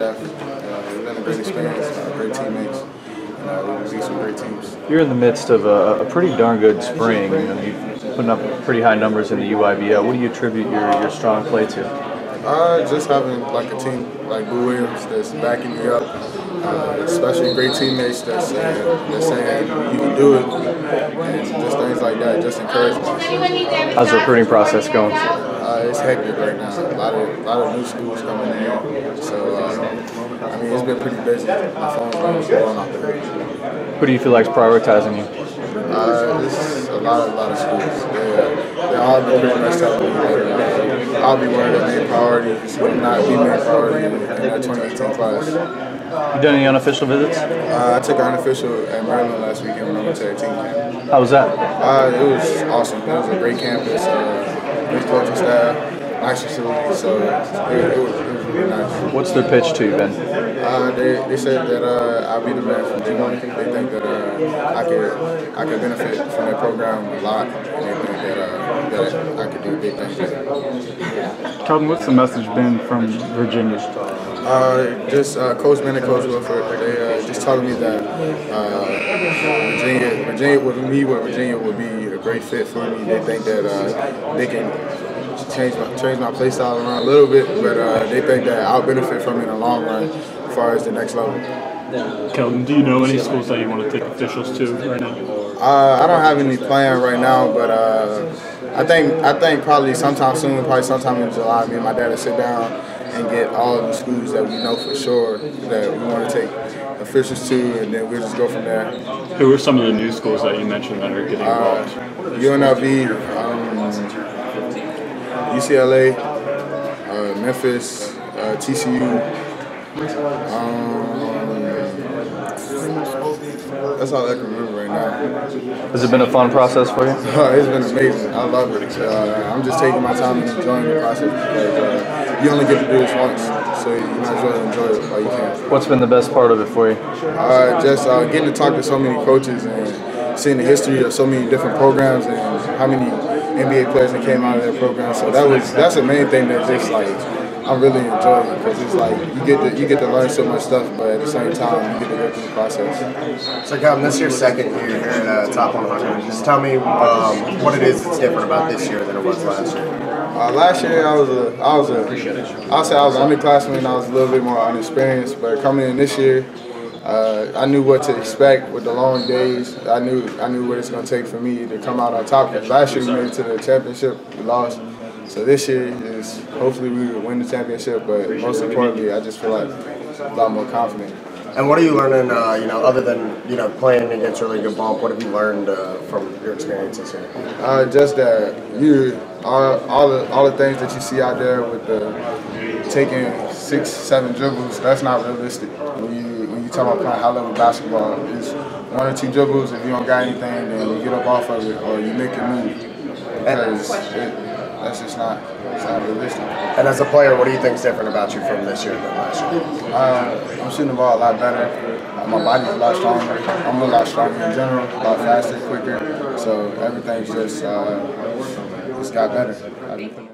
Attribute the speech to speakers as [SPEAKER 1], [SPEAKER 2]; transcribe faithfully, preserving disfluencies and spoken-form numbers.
[SPEAKER 1] Uh, it's been a great experience, uh, great teammates, and uh, we've beat some great teams.
[SPEAKER 2] You're in the midst of a, a pretty darn good spring. You know, you've putting up pretty high numbers in the U I B L. What do you attribute your, your strong play to?
[SPEAKER 1] Uh, just having like a team like Boo Williams that's backing me up, uh, especially great teammates that's saying, that's saying you can do it, and just things like that just encourage me.
[SPEAKER 2] How's the recruiting process going?
[SPEAKER 1] Uh, it's hectic right now. A lot of a lot of new schools coming in, so uh, I mean it's been pretty busy. My phone's been blowing off the page.
[SPEAKER 2] Who do you feel like is prioritizing you?
[SPEAKER 1] Uh, this a lot of a lot of schools. They, they all been pretty much telling me that uh, I'll be one of the main priorities, so not the main priority in, in that twenty eighteen class.
[SPEAKER 2] You done any unofficial visits?
[SPEAKER 1] Uh, I took an unofficial at Maryland last weekend when I went to their team camp.
[SPEAKER 2] How was that?
[SPEAKER 1] Uh, it was awesome. It was a great campus, uh, great coaching staff, nice facilities, so it, it, was, it was really nice.
[SPEAKER 2] What's their pitch to you, Ben?
[SPEAKER 1] Uh, they, they said that uh, I'll be the man from G one. They think that uh, I could I could benefit from their program a lot, and they think that, uh, that I could do big things there.
[SPEAKER 3] Keldon, what's the message been from Virginia?
[SPEAKER 1] Uh, just uh, Coach Ben and Coach Wilford, they uh, just telling me that uh, Virginia, Virginia with me, with Virginia would be a great fit for me. They think that uh, they can change my change my play style around a little bit, but uh, they think that I'll benefit from it in the long run as far as the next level.
[SPEAKER 3] Keldon, do you know any schools that you want to take officials to right now?
[SPEAKER 1] Uh, I don't have any plan right now, but uh, I think I think probably sometime soon, probably sometime in July, me and my dad will sit down and get all of the schools that we know for sure that we want to take officials to, and then we'll just go from there.
[SPEAKER 3] Who are some of the new schools that you mentioned that are getting involved?
[SPEAKER 1] Uh, U N L V, um, U C L A, uh, Memphis, uh, T C U. Um, that's all I can remember right now.
[SPEAKER 2] Has it been a fun process for you?
[SPEAKER 1] Uh, it's been amazing. I love it. Uh, I'm just taking my time and enjoying the process because uh, you only get to do this once, so you might as well enjoy it while you can.
[SPEAKER 2] What's been the best part of it for you?
[SPEAKER 1] Uh, just uh, getting to talk to so many coaches and seeing the history of so many different programs and how many N B A players that came out of their program. So that was that's the main thing that just like I'm really enjoying it because it's like you get to you get to learn so much stuff, but at the same time you get to go through the process.
[SPEAKER 4] So, Keldon, this is your second year here at uh, Top one hundred. Just tell me um, what it is that's different about this year than it was last year.
[SPEAKER 1] Uh, last year I was a I was a I'll say I was an underclassman and I was a little bit more unexperienced, but coming in this year, uh, I knew what to expect with the long days. I knew I knew what it's going to take for me to come out on top. Because last year we made it to the championship, we lost. So this year is hopefully we will win the championship, but most importantly, I just feel like a lot more confident.
[SPEAKER 4] And what are you learning, uh, you know, other than, you know, playing against really good ball, what have you learned uh, from your experiences here?
[SPEAKER 1] Uh, just that you, all, all, the, all the things that you see out there with the taking six, seven dribbles, that's not realistic. When you, when you talk about playing high-level basketball, it's one or two dribbles. If you don't got anything, then you get up off of it or you make a move. Because it, that's just not, it's not realistic.
[SPEAKER 4] And as a player, what do you think is different about you from this year than last year?
[SPEAKER 1] Uh, I'm shooting the ball a lot better. Uh, my body's a lot stronger. I'm a lot stronger in general, a lot faster, quicker. So everything's just, uh, just got better.